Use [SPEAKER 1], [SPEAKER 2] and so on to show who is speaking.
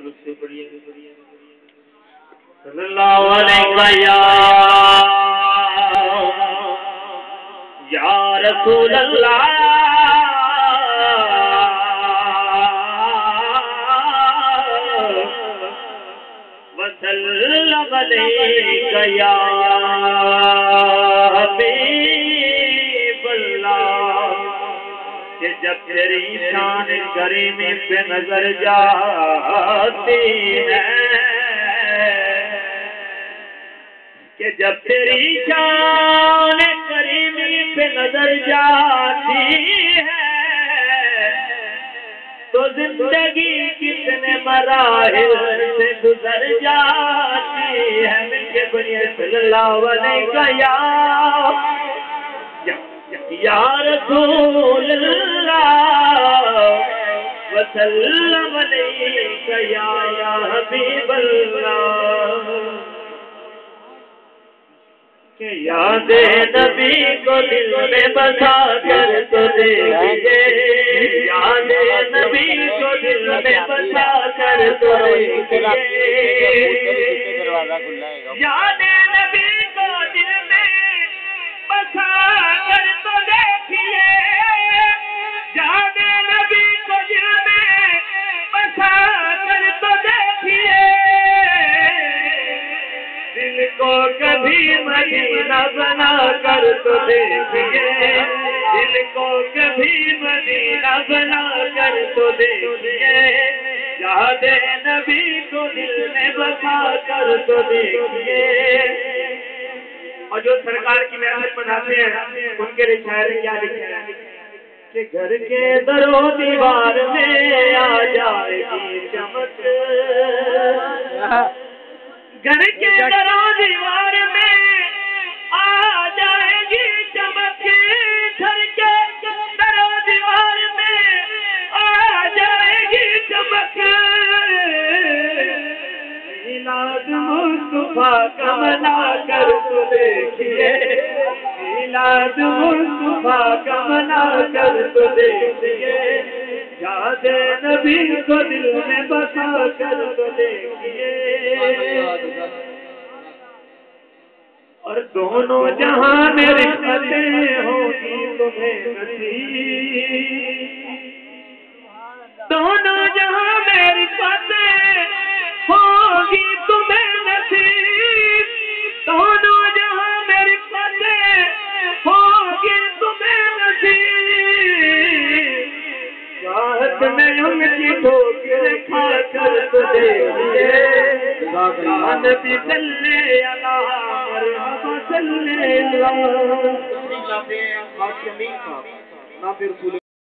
[SPEAKER 1] صلی اللہ علیہ یا رسول اللہ وسلم علیک یا حبیب اللہ کہ جب تیری شان کریمی پہ نظر جاتی ہے کہ جب تیری شان کریمی پہ نظر جاتی ہے تو زندگی کتنے مراحل سے گزر جاتی ہے مل کے بنیے صلی اللہ علیہ یا رسول اللہ وسلم علیک یا حبیب اللہ کہ یاد نبی کو دل میں بسا کر تو دیکھیے یاد نبی کو دل میں بسا کر تو دیکھیے یاد نبی کو دل میں بسا کر تو دیکھیے یاد نبی کو دل میں بسا کر تو دیکھیے دل کو کبھی مدینہ بنا کر تو دیکھیے دل کو کبھی مدینہ بنا کر تو دیکھیے یاد نبی کو دل میں بسا کر تو دیکھیے اور جو سرکار کی محنت بناتے ہیں ان کے لیے شاعر کیا لکھے ہیں کہ گھر کے در و دیوار میں آ جائے گی چمک گھر کے در و دیوار میں آ جائے گی چمک گھر کے در و دیوار میں آ جائے گی چمک میلاد مصطفیٰ کا منا کر تو دیکھیے میلاد مصطفیٰ کا منا کر تو دیکھیے یاد نبی کو دل میں بسا کر تو دیکھیے اور دونوں جہاں میں رحمتیں ہوگی تمہیں نصیب دونوں جہاں میں رحمتیں ہوگی تمہیں نصیب دونوں جہاں میں رحمتیں ہوگی تمہیں نصیب چاہت میں ان کی ٹھوکر کھا کر تو دیکھیے نبی صلی اللہ مرحبا صلی اللہ